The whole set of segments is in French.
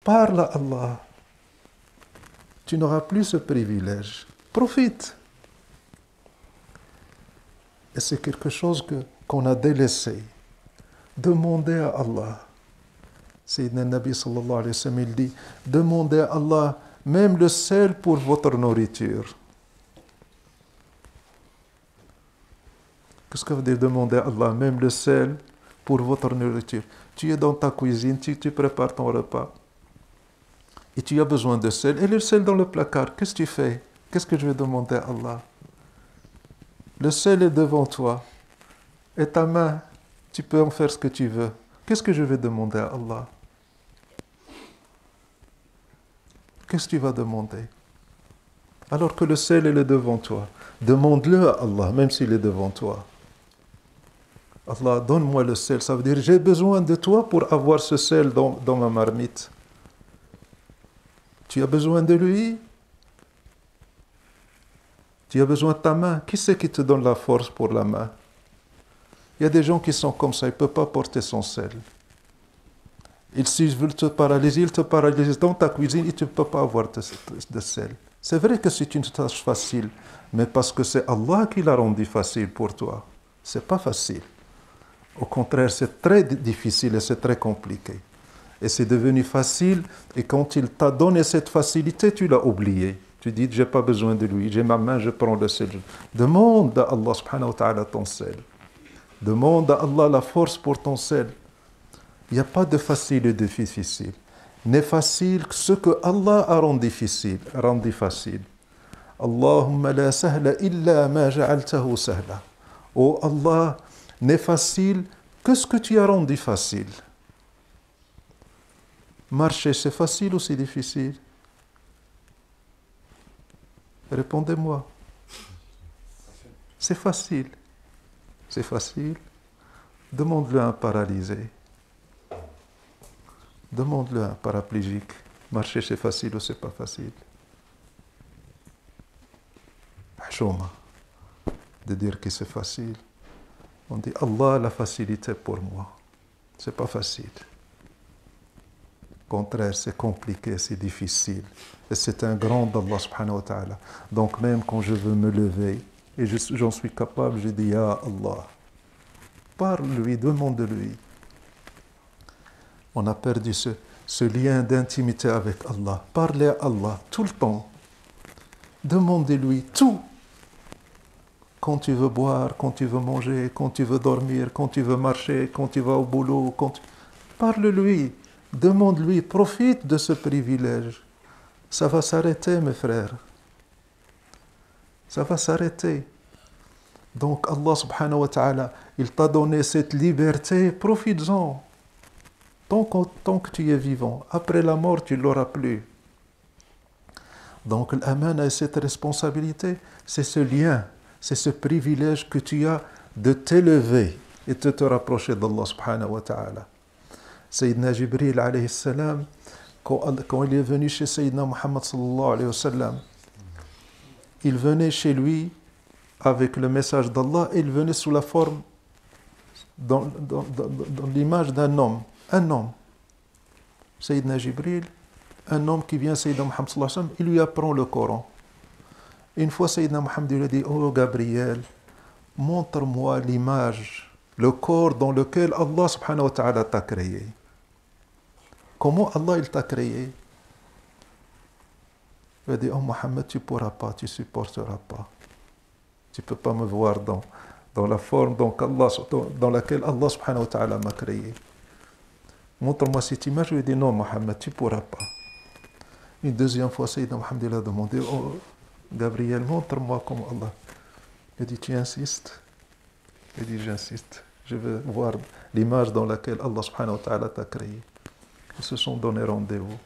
Parle à Allah. Tu n'auras plus ce privilège. Profite. Et c'est quelque chose qu'on a délaissé. Demandez à Allah. Sayyidina Nabi sallallahu alayhi wa sallam, il dit, demandez à Allah même le sel pour votre nourriture. Qu'est-ce que veut dire demander à Allah même le sel pour votre nourriture? Tu es dans ta cuisine, tu prépares ton repas. Et tu as besoin de sel. Et le sel dans le placard, qu'est-ce que tu fais? Qu'est-ce que je vais demander à Allah? Le sel est devant toi. Et ta main, tu peux en faire ce que tu veux. Qu'est-ce que je vais demander à Allah? Qu'est-ce que tu vas demander? Alors que le sel est devant toi. Demande-le à Allah, même s'il est devant toi. Allah, donne-moi le sel. Ça veut dire, j'ai besoin de toi pour avoir ce sel dans ma marmite. Tu as besoin de lui? Tu as besoin de ta main? Qui c'est qui te donne la force pour la main? Il y a des gens qui sont comme ça, ils ne peuvent pas porter son sel. S'ils veulent te paralyser, ils te paralysent dans ta cuisine et tu ne peux pas avoir de sel. C'est vrai que c'est une tâche facile, mais parce que c'est Allah qui l'a rendu facile pour toi. Ce n'est pas facile. Au contraire, c'est très difficile et c'est très compliqué. Et c'est devenu facile, et quand il t'a donné cette facilité, tu l'as oublié. Tu dis, j'ai pas besoin de lui, j'ai ma main, je prends le sel. Demande à Allah subhanahu wa ta'ala ton sel. Demande à Allah la force pour ton sel. Il n'y a pas de facile et de difficile. N'est facile que ce que Allah a rendu difficile, rendu facile. Allahumma la sahla illa ma ja'altahu sahla. Oh Allah, n'est facile que ce que tu as rendu facile. Marcher, c'est facile ou c'est difficile? Répondez-moi. C'est facile. C'est facile. Demande-le à un paralysé. Demande-le à un paraplégique. Marcher, c'est facile ou c'est pas facile? Chouma. De dire que c'est facile. On dit Allah la facilité pour moi. C'est pas facile. Au contraire, c'est compliqué, c'est difficile. Et c'est un grand d'Allah subhanahu wa ta'ala. Donc même quand je veux me lever, et j'en suis capable, je dis Ya Allah. Parle-lui, demande-lui. On a perdu ce lien d'intimité avec Allah. Parlez à Allah tout le temps. Demandez-lui tout. Quand tu veux boire, quand tu veux manger, quand tu veux dormir, quand tu veux marcher, quand tu vas au boulot. Parle-lui. Demande-lui, profite de ce privilège. Ça va s'arrêter, mes frères. Ça va s'arrêter. Donc Allah subhanahu wa ta'ala, il t'a donné cette liberté, profites-en. Tant que tu es vivant. Après la mort, tu ne l'auras plus. Donc l'amana et cette responsabilité, c'est ce lien, c'est ce privilège que tu as de t'élever et de te rapprocher d'Allah subhanahu wa ta'ala. Sayyidina Jibril alayhi salam, quand il est venu chez Sayyidina Muhammad sallallahu alayhi wa sallam, il venait chez lui avec le message d'Allah et il venait sous la forme, dans l'image d'un homme. Un homme. Sayyidina Jibril, un homme qui vient à Sayyidina Muhammad sallallahu alayhi wa sallam, il lui apprend le Coran. Une fois Sayyidina Muhammad lui a dit, oh Gabriel, montre-moi l'image, le corps dans lequel Allah subhanahu wa ta'ala t'a créé. Comment Allah il t'a créé? Il a dit, oh Mohammed, tu ne pourras pas, tu ne supporteras pas. Tu ne peux pas me voir dans la forme dans laquelle Allah subhanahu wa ta'ala m'a créé. Montre-moi cette image. Je lui ai dit, non Mohammed, tu ne pourras pas. Une deuxième fois, Sayyidina Mohammed a demandé, oh Gabriel, montre-moi comment Allah. Il a dit, tu insistes? Il a dit, j'insiste. Je veux voir l'image dans laquelle Allah subhanahu wa ta'ala t'a créé. Ils se sont donné rendez-vous.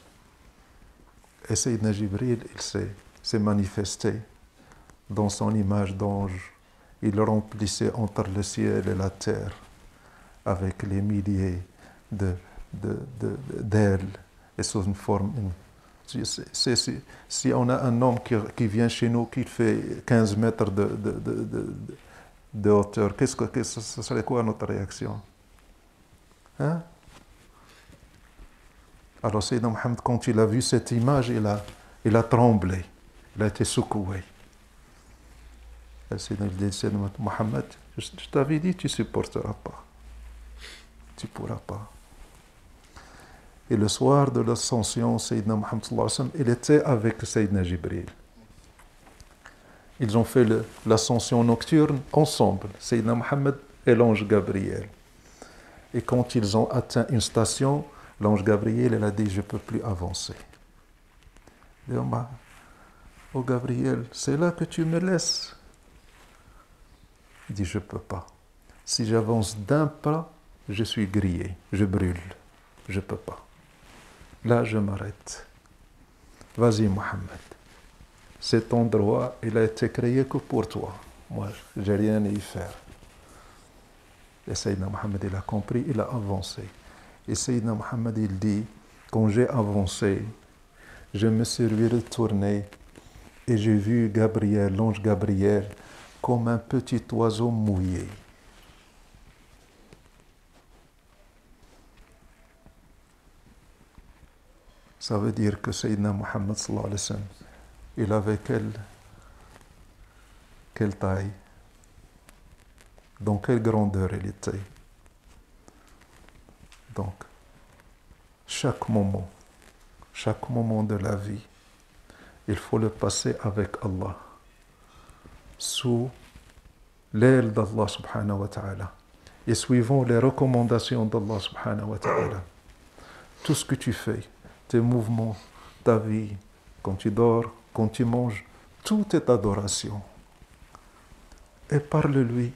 Et Sayyidina Jibril, il s'est manifesté dans son image d'ange. Il remplissait entre le ciel et la terre avec les milliers d'ailes et sous une forme. Si on a un homme qui vient chez nous qui fait 15 mètres de hauteur, ce serait quoi notre réaction? Hein? Alors Sayyidina Mohammed, quand il a vu cette image, il a tremblé, il a été secoué. Et Sayyidina Mohammed, je t'avais dit, tu ne supporteras pas. Tu ne pourras pas. Et le soir de l'ascension, Sayyidina Mohammed, il était avec Sayyidina Jibril. Ils ont fait l'ascension nocturne ensemble, Sayyidina Mohammed et l'ange Gabriel. Et quand ils ont atteint une station, l'ange Gabriel, il a dit, je ne peux plus avancer. Il dit, oh Gabriel, c'est là que tu me laisses. Il dit, je ne peux pas. Si j'avance d'un pas, je suis grillé, je brûle. Je ne peux pas. Là, je m'arrête. Vas-y, Mohammed. Cet endroit, il a été créé que pour toi. Moi, je n'ai rien à y faire. Et Sayyidina Mohammed, il a compris, il a avancé. Et Sayyidina Mohammed, il dit, quand j'ai avancé, je me suis retourné et j'ai vu Gabriel, l'ange Gabriel, comme un petit oiseau mouillé. Ça veut dire que Sayyidina Mohammed, sallallahu alayhi wa sallam, il avait quelle taille? Dans quelle grandeur il était? Donc, chaque moment de la vie, il faut le passer avec Allah, sous l'aile d'Allah subhanahu wa ta'ala, et suivant les recommandations d'Allah subhanahu wa ta'ala. Tout ce que tu fais, tes mouvements, ta vie, quand tu dors, quand tu manges, tout est adoration. Et parle-lui.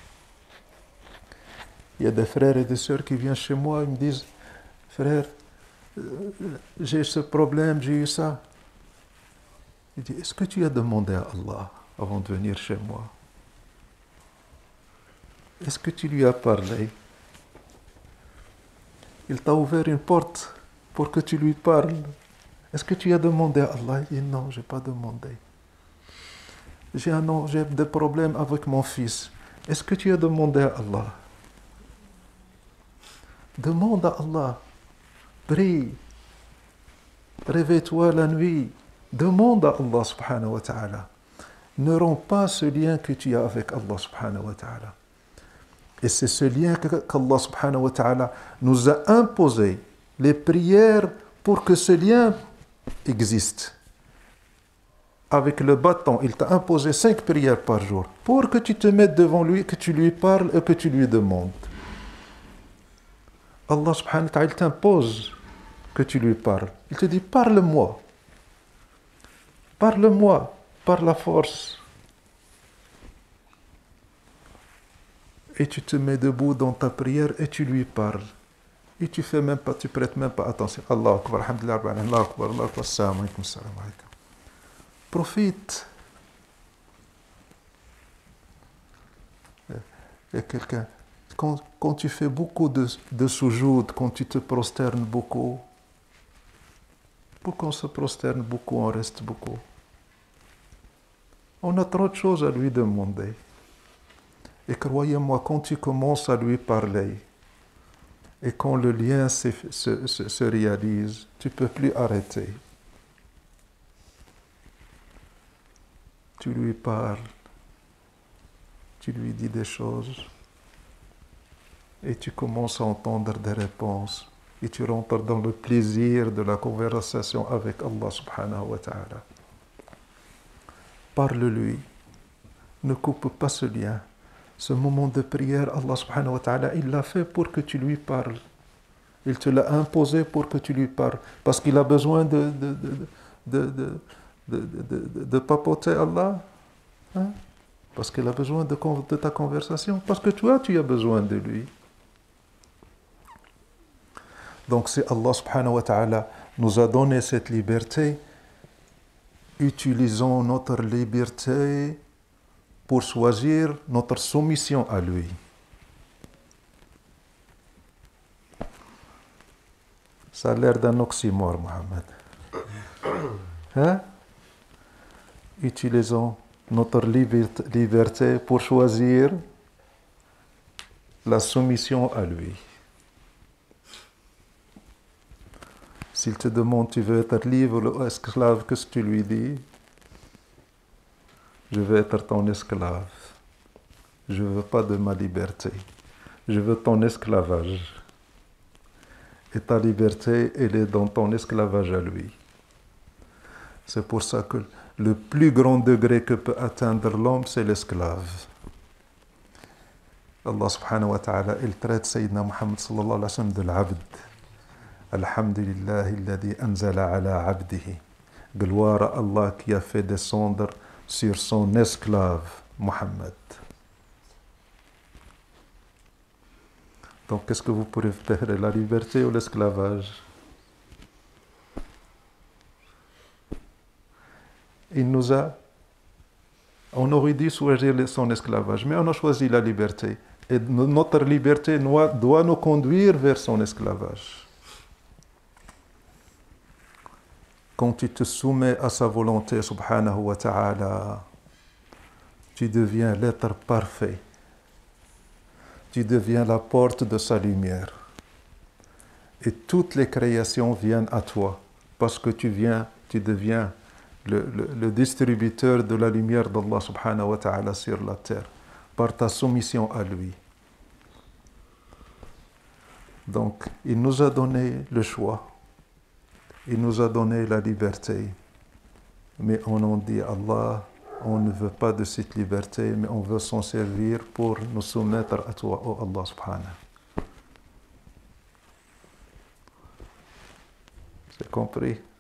Il y a des frères et des sœurs qui viennent chez moi et me disent, frère, j'ai ce problème, j'ai eu ça. Il dit, est-ce que tu as demandé à Allah avant de venir chez moi? Est-ce que tu lui as parlé? Il t'a ouvert une porte pour que tu lui parles. Est-ce que tu as demandé à Allah? Il dit, non, je n'ai pas demandé. J'ai des problèmes avec mon fils. Est-ce que tu as demandé à Allah? Demande à Allah. Prie. Réveille-toi la nuit. Demande à Allah subhanahu wa ta'ala. Ne romps pas ce lien que tu as avec Allah subhanahu wa ta'ala. Et c'est ce lien qu'Allah subhanahu wa ta'ala nous a imposé, les prières pour que ce lien existe. Avec le bâton, il t'a imposé 5 prières par jour pour que tu te mettes devant lui, que tu lui parles et que tu lui demandes. Allah subhanahu wa ta'ala t'impose que tu lui parles. Il te dit, parle-moi. Parle-moi par la force. Et tu te mets debout dans ta prière et tu lui parles. Et tu prêtes même pas attention. Allah akbar, alhamdulillah, Allah akbar, Allah akbar, salam alaikum, salam alaikum. Profite. Il y a quelqu'un, quand tu fais beaucoup de soujoud, quand tu te prosternes beaucoup, pourquoi on se prosterne beaucoup, on reste beaucoup? On a trop de choses à lui demander. Et croyez-moi, quand tu commences à lui parler, et quand le lien se réalise, tu ne peux plus arrêter. Tu lui parles, tu lui dis des choses, et tu commences à entendre des réponses, et tu rentres dans le plaisir de la conversation avec Allah subhanahu wa ta'ala. Parle-lui, ne coupe pas ce lien. Ce moment de prière, Allah subhanahu wa ta'ala, il l'a fait pour que tu lui parles. Il te l'a imposé pour que tu lui parles. Parce qu'il a besoin de papoter Allah. Hein? Parce qu'il a besoin de ta conversation. Parce que toi, tu as besoin de lui. Donc, si Allah subhanahu wa ta'ala nous a donné cette liberté, utilisons notre liberté pour choisir notre soumission à lui. Ça a l'air d'un oxymore, Mohammed. Hein? Utilisons notre liberté pour choisir la soumission à lui. S'il te demande tu veux être libre ou esclave, qu'est-ce que tu lui dis? Je veux être ton esclave. Je ne veux pas de ma liberté. Je veux ton esclavage. Et ta liberté, elle est dans ton esclavage à lui. C'est pour ça que le plus grand degré que peut atteindre l'homme, c'est l'esclave. Allah subhanahu wa ta'ala, il traite Sayyidina Muhammad sallallahu alayhi wa sallam de l'abd. Alhamdulillahi alladhi anzala ala abdihi. Gloire à Allah qui a fait descendre sur son esclave, Muhammad. Donc, qu'est-ce que vous préférez, la liberté ou l'esclavage? On aurait dû choisir son esclavage, mais on a choisi la liberté. Et notre liberté doit nous conduire vers son esclavage. Quand tu te soumets à sa volonté, subhanahu wa ta'ala, tu deviens l'être parfait. Tu deviens la porte de sa lumière. Et toutes les créations viennent à toi, parce que tu deviens le distributeur de la lumière d'Allah subhanahu wa ta'ala sur la terre, par ta soumission à lui. Donc, il nous a donné le choix, il nous a donné la liberté, mais on en dit à Allah, on ne veut pas de cette liberté, mais on veut s'en servir pour nous soumettre à toi, oh Allah subhanahu. C'est compris?